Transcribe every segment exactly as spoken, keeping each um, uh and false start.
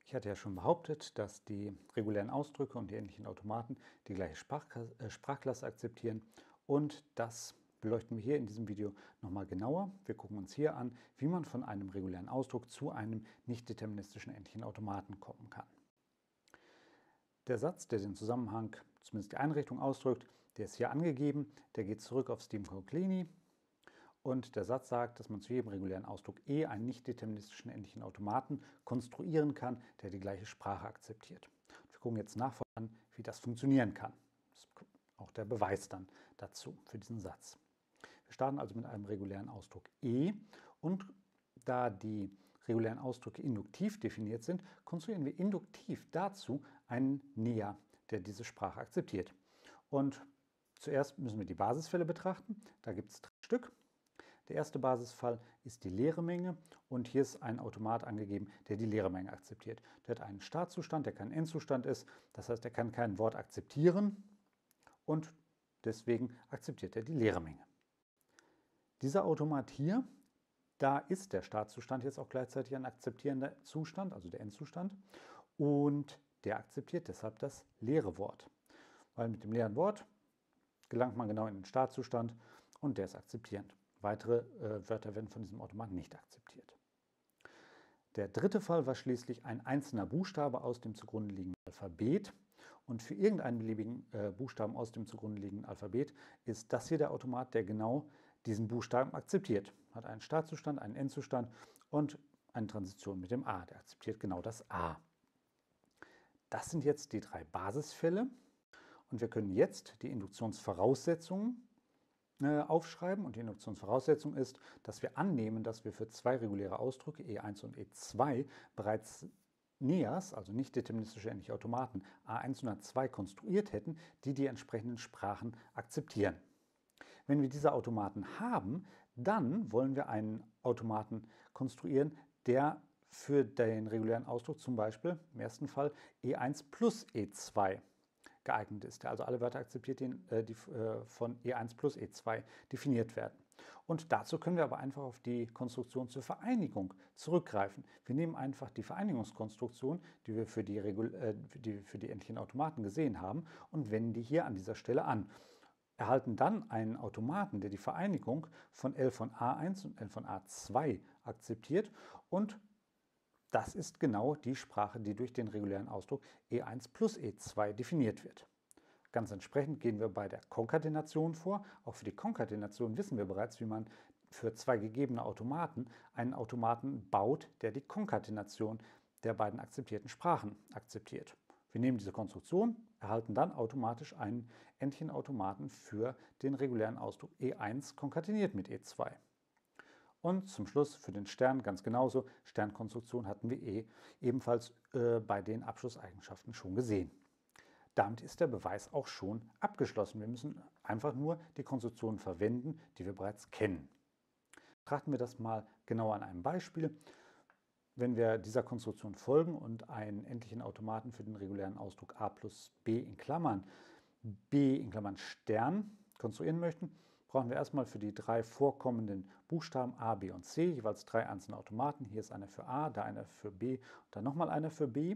Ich hatte ja schon behauptet, dass die regulären Ausdrücke und die endlichen Automaten die gleiche Sprachklasse, äh, Sprachklasse akzeptieren, und das beleuchten wir hier in diesem Video nochmal genauer. Wir gucken uns hier an, wie man von einem regulären Ausdruck zu einem nicht deterministischen endlichen Automaten kommen kann. Der Satz, der den Zusammenhang, zumindest die Einrichtung ausdrückt, der ist hier angegeben. Der geht zurück auf Stephen Conclini. Und der Satz sagt, dass man zu jedem regulären Ausdruck E einen nicht deterministischen endlichen Automaten konstruieren kann, der die gleiche Sprache akzeptiert. Wir gucken jetzt nachher an, wie das funktionieren kann. Das ist auch der Beweis dann dazu für diesen Satz. Wir starten also mit einem regulären Ausdruck E, und da die regulären Ausdrücke induktiv definiert sind, konstruieren wir induktiv dazu einen Näher, der diese Sprache akzeptiert. Und zuerst müssen wir die Basisfälle betrachten. Da gibt es drei Stück. Der erste Basisfall ist die leere Menge, und hier ist ein Automat angegeben, der die leere Menge akzeptiert. Der hat einen Startzustand, der kein Endzustand ist, das heißt, er kann kein Wort akzeptieren, und deswegen akzeptiert er die leere Menge. Dieser Automat hier, da ist der Startzustand jetzt auch gleichzeitig ein akzeptierender Zustand, also der Endzustand, und der akzeptiert deshalb das leere Wort, weil mit dem leeren Wort gelangt man genau in den Startzustand und der ist akzeptierend. Weitere äh, Wörter werden von diesem Automaten nicht akzeptiert. Der dritte Fall war schließlich ein einzelner Buchstabe aus dem zugrunde liegenden Alphabet. Und für irgendeinen beliebigen äh, Buchstaben aus dem zugrunde liegenden Alphabet ist das hier der Automat, der genau diesen Buchstaben akzeptiert. Hat einen Startzustand, einen Endzustand und eine Transition mit dem A. Der akzeptiert genau das A. Das sind jetzt die drei Basisfälle. Und wir können jetzt die Induktionsvoraussetzungen aufschreiben, und die Induktionsvoraussetzung ist, dass wir annehmen, dass wir für zwei reguläre Ausdrücke E eins und E zwei bereits Neas, also nicht deterministische endliche Automaten, A eins und A zwei konstruiert hätten, die die entsprechenden Sprachen akzeptieren. Wenn wir diese Automaten haben, dann wollen wir einen Automaten konstruieren, der für den regulären Ausdruck zum Beispiel im ersten Fall E eins plus E zwei geeignet ist, der also alle Wörter akzeptiert, die, die von E eins plus E zwei definiert werden. Und dazu können wir aber einfach auf die Konstruktion zur Vereinigung zurückgreifen. Wir nehmen einfach die Vereinigungskonstruktion, die wir für die, Regul äh, die, für die endlichen Automaten gesehen haben, und wenden die hier an dieser Stelle an. Erhalten dann einen Automaten, der die Vereinigung von L von A eins und L von A zwei akzeptiert, und das ist genau die Sprache, die durch den regulären Ausdruck E eins plus E zwei definiert wird. Ganz entsprechend gehen wir bei der Konkatenation vor. Auch für die Konkatenation wissen wir bereits, wie man für zwei gegebene Automaten einen Automaten baut, der die Konkatenation der beiden akzeptierten Sprachen akzeptiert. Wir nehmen diese Konstruktion, erhalten dann automatisch einen endlichen Automaten für den regulären Ausdruck E eins konkateniert mit E zwei. Und zum Schluss für den Stern ganz genauso. Sternkonstruktion hatten wir eh ebenfalls äh, bei den Abschlusseigenschaften schon gesehen. Damit ist der Beweis auch schon abgeschlossen. Wir müssen einfach nur die Konstruktionen verwenden, die wir bereits kennen. Betrachten wir das mal genauer an einem Beispiel. Wenn wir dieser Konstruktion folgen und einen endlichen Automaten für den regulären Ausdruck A plus B in Klammern, B in Klammern Stern konstruieren möchten, brauchen wir erstmal für die drei vorkommenden Buchstaben A, B und C jeweils drei einzelne Automaten. Hier ist einer für A, da einer für B und dann nochmal einer für B.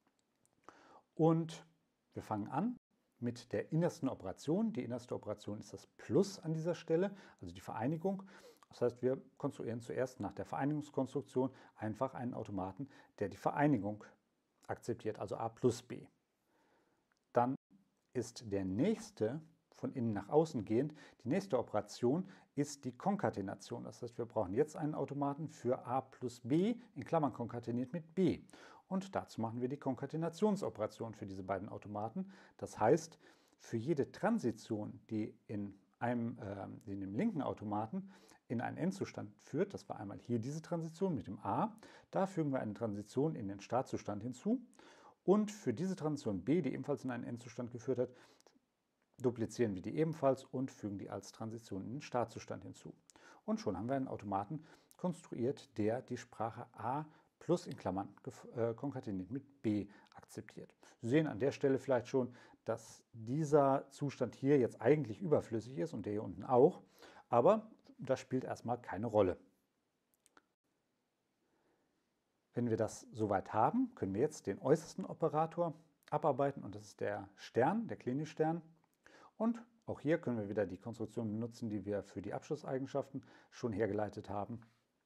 Und wir fangen an mit der innersten Operation. Die innerste Operation ist das Plus an dieser Stelle, also die Vereinigung. Das heißt, wir konstruieren zuerst nach der Vereinigungskonstruktion einfach einen Automaten, der die Vereinigung akzeptiert, also A plus B. Dann ist der nächste von innen nach außen gehend. Die nächste Operation ist die Konkatenation. Das heißt, wir brauchen jetzt einen Automaten für A plus B, in Klammern konkateniert mit B. Und dazu machen wir die Konkatenationsoperation für diese beiden Automaten. Das heißt, für jede Transition, die in, einem, äh, in dem linken Automaten in einen Endzustand führt, das war einmal hier diese Transition mit dem A, da fügen wir eine Transition in den Startzustand hinzu. Und für diese Transition B, die ebenfalls in einen Endzustand geführt hat, duplizieren wir die ebenfalls und fügen die als Transition in den Startzustand hinzu. Und schon haben wir einen Automaten konstruiert, der die Sprache A plus in Klammern äh, konkateniert mit B akzeptiert. Sie sehen an der Stelle vielleicht schon, dass dieser Zustand hier jetzt eigentlich überflüssig ist und der hier unten auch, aber das spielt erstmal keine Rolle. Wenn wir das soweit haben, können wir jetzt den äußersten Operator abarbeiten und das ist der Stern, der Kleene-Stern. Und auch hier können wir wieder die Konstruktion benutzen, die wir für die Abschlusseigenschaften schon hergeleitet haben.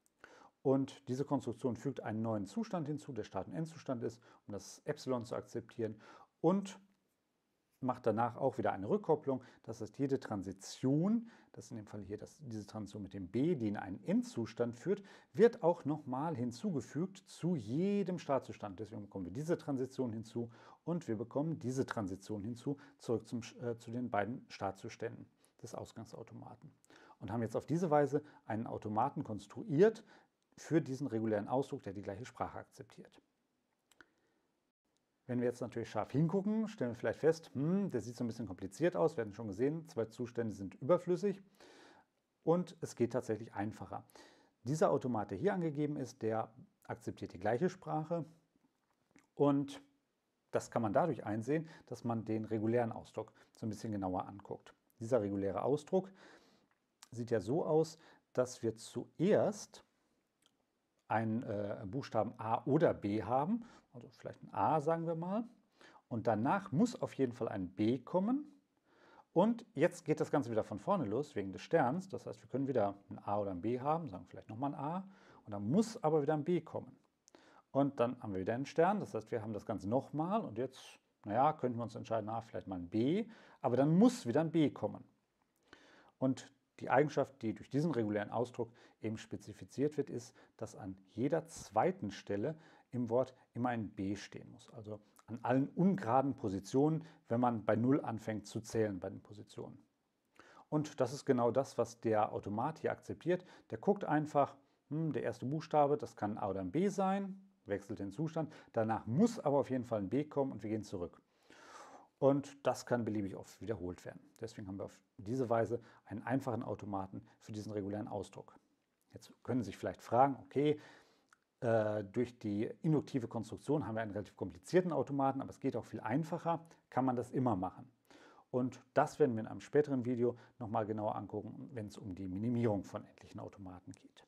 Und diese Konstruktion fügt einen neuen Zustand hinzu, der Start- und Endzustand ist, um das Epsilon zu akzeptieren und macht danach auch wieder eine Rückkopplung. Das heißt, jede Transition, das ist in dem Fall hier das, diese Transition mit dem B, die in einen Endzustand führt, wird auch nochmal hinzugefügt zu jedem Startzustand. Deswegen bekommen wir diese Transition hinzu und wir bekommen diese Transition hinzu, zurück zum, äh, zu den beiden Startzuständen des Ausgangsautomaten. Und haben jetzt auf diese Weise einen Automaten konstruiert für diesen regulären Ausdruck, der die gleiche Sprache akzeptiert. Wenn wir jetzt natürlich scharf hingucken, stellen wir vielleicht fest, hm, der sieht so ein bisschen kompliziert aus. Wir hatten schon gesehen, zwei Zustände sind überflüssig und es geht tatsächlich einfacher. Dieser Automat, der hier angegeben ist, der akzeptiert die gleiche Sprache und das kann man dadurch einsehen, dass man den regulären Ausdruck so ein bisschen genauer anguckt. Dieser reguläre Ausdruck sieht ja so aus, dass wir zuerst einen äh, Buchstaben A oder B haben, also vielleicht ein A sagen wir mal, und danach muss auf jeden Fall ein B kommen und jetzt geht das Ganze wieder von vorne los wegen des Sterns, das heißt wir können wieder ein A oder ein B haben, sagen vielleicht nochmal ein A und dann muss aber wieder ein B kommen und dann haben wir wieder einen Stern, das heißt wir haben das Ganze nochmal und jetzt, naja, könnten wir uns entscheiden, ah, vielleicht mal ein B, aber dann muss wieder ein B kommen. Und die Eigenschaft, die durch diesen regulären Ausdruck eben spezifiziert wird, ist, dass an jeder zweiten Stelle im Wort immer ein B stehen muss. Also an allen ungeraden Positionen, wenn man bei Null anfängt zu zählen bei den Positionen. Und das ist genau das, was der Automat hier akzeptiert. Der guckt einfach, hm, der erste Buchstabe, das kann ein A oder ein B sein, wechselt den Zustand. Danach muss aber auf jeden Fall ein B kommen und wir gehen zurück. Und das kann beliebig oft wiederholt werden. Deswegen haben wir auf diese Weise einen einfachen Automaten für diesen regulären Ausdruck. Jetzt können Sie sich vielleicht fragen, okay, äh, durch die induktive Konstruktion haben wir einen relativ komplizierten Automaten, aber es geht auch viel einfacher. Kann man das immer machen? Und das werden wir in einem späteren Video nochmal genauer angucken, wenn es um die Minimierung von endlichen Automaten geht.